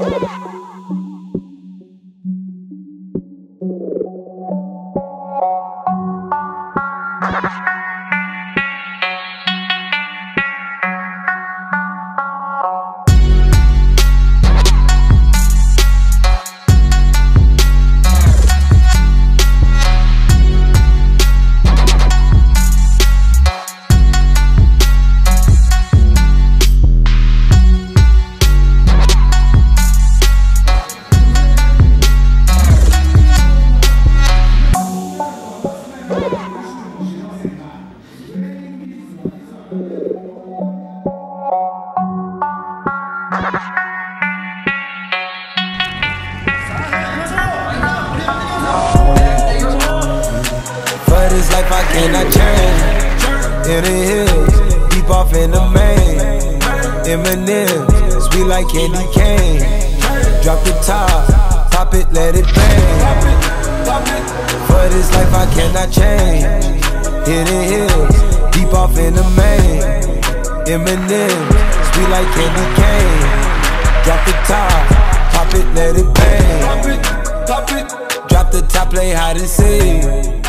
For this life I cannot change. In the hills, deep off in the main. M&M's, sweet like candy cane. Drop the top, pop it, let it bang. For this life I cannot change. In the hills, deep off in the main. M&M's, sweet like candy cane. Drop the top, pop it, let it bang. Drop the top, play hide and seek.